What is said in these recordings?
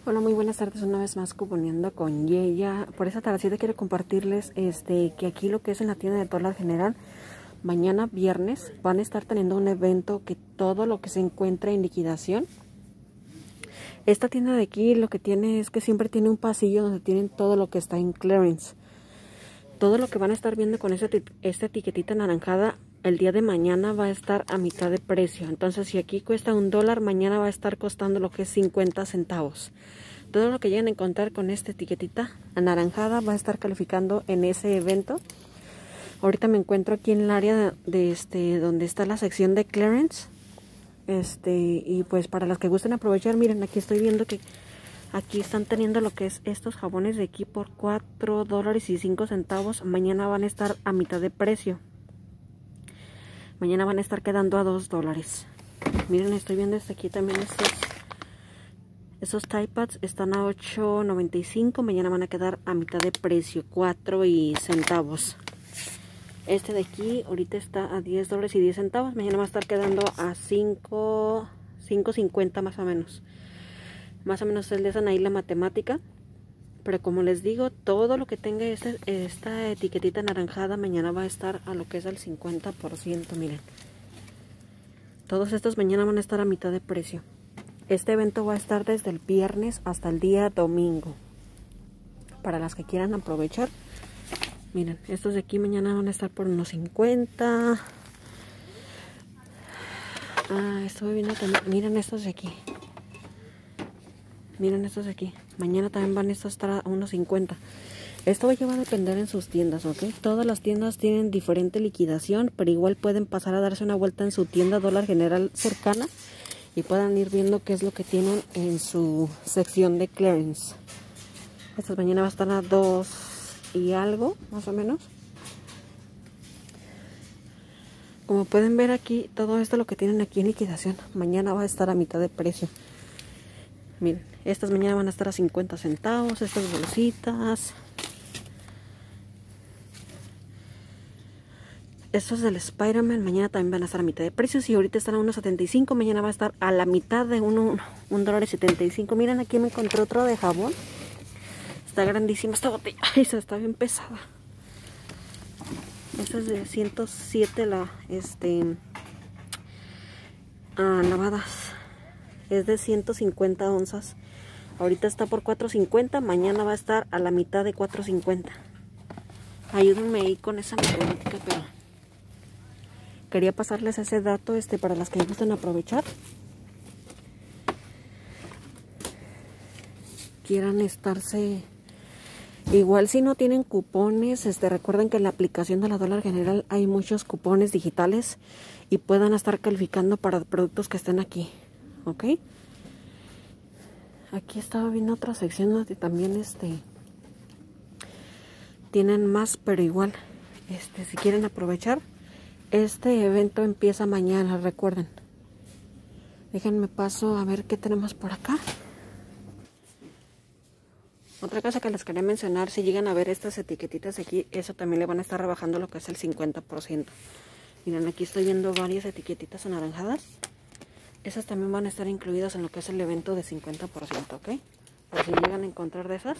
Hola, muy buenas tardes, una vez más cuponeando con Yeya. Por esa tardecita quiero compartirles que aquí lo que es en la tienda de Dollar General, mañana viernes van a estar teniendo un evento que todo lo que se encuentra en liquidación. Esta tienda de aquí lo que tiene es que siempre tiene un pasillo donde tienen todo lo que está en clearance. Todo lo que van a estar viendo con esta etiquetita anaranjada el día de mañana va a estar a mitad de precio. Entonces, si aquí cuesta $1, mañana va a estar costando lo que es 50 centavos. Todo lo que lleguen a encontrar con esta etiquetita anaranjada va a estar calificando en ese evento. Ahorita me encuentro aquí en el área de donde está la sección de clearance. Y pues para las que gusten aprovechar, miren, aquí estoy viendo que aquí están teniendo lo que es estos jabones de aquí por $4.05. Mañana van a estar a mitad de precio. Mañana van a estar quedando a $2. Miren, estoy viendo aquí también esos Tide Pads están a $8.95. Mañana van a quedar a mitad de precio, 4 centavos. Este de aquí ahorita está a $10.10. Mañana va a estar quedando a 5.50 más o menos. Más o menos les dan ahí la matemática. Pero como les digo, todo lo que tenga esta etiquetita anaranjada mañana va a estar a lo que es al 50%. Miren, todos estos mañana van a estar a mitad de precio. Este evento va a estar desde el viernes hasta el día domingo. Para las que quieran aprovechar, miren, estos de aquí mañana van a estar por unos 50. Estoy viendo también, miren estos de aquí. Miren estos de aquí. Mañana también van a estar a unos 50. Esto va a depender en sus tiendas, ¿ok? Todas las tiendas tienen diferente liquidación, pero igual pueden pasar a darse una vuelta en su tienda Dollar General cercana y puedan ir viendo qué es lo que tienen en su sección de clearance. Estas mañana va a estar a 2 y algo, más o menos. Como pueden ver aquí, todo esto lo que tienen aquí en liquidación, mañana va a estar a mitad de precio. Miren, estas mañana van a estar a 50 centavos, estas bolsitas. Estos del Spider-Man mañana también van a estar a mitad de precio. Si ahorita están a $1.75, mañana va a estar a la mitad de $1.75. Miren, aquí me encontré otro de jabón. Está grandísima esta botella. Ay, está bien pesada. Esta es de 107 lavadas. Es de 150 onzas. Ahorita está por $4.50. Mañana va a estar a la mitad de $4.50. Ayúdenme ahí con esa matemática, pero quería pasarles ese dato para las que gustan aprovechar. Quieran estarse. Igual si no tienen cupones, recuerden que en la aplicación de la Dollar General hay muchos cupones digitales y puedan estar calificando para productos que estén aquí. ¿Ok? Aquí estaba viendo otra sección donde también tienen más, pero igual si quieren aprovechar, este evento empieza mañana, recuerden. Déjenme paso a ver qué tenemos por acá. Otra cosa que les quería mencionar, si llegan a ver estas etiquetitas aquí, eso también le van a estar rebajando lo que es el 50%. Miren, aquí estoy viendo varias etiquetitas anaranjadas. Esas también van a estar incluidas en lo que es el evento de 50%, ¿ok? Por si llegan a encontrar de esas.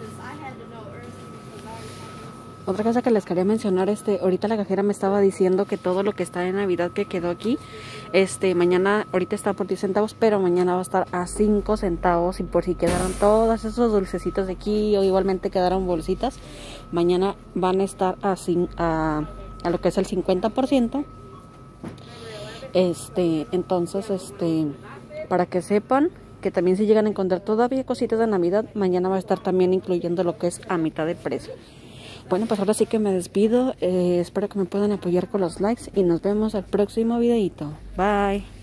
Otra cosa que les quería mencionar, ahorita la cajera me estaba diciendo que todo lo que está en Navidad que quedó aquí, mañana, ahorita está por 10 centavos, pero mañana va a estar a 5 centavos. Y por si quedaron todos esos dulcecitos de aquí, o igualmente quedaron bolsitas, mañana van a estar a lo que es el 50%. Entonces, para que sepan que también si llegan a encontrar todavía cositas de Navidad, mañana va a estar también incluyendo lo que es a mitad de precio. Bueno, pues ahora sí que me despido. Espero que me puedan apoyar con los likes y nos vemos al próximo videito. Bye.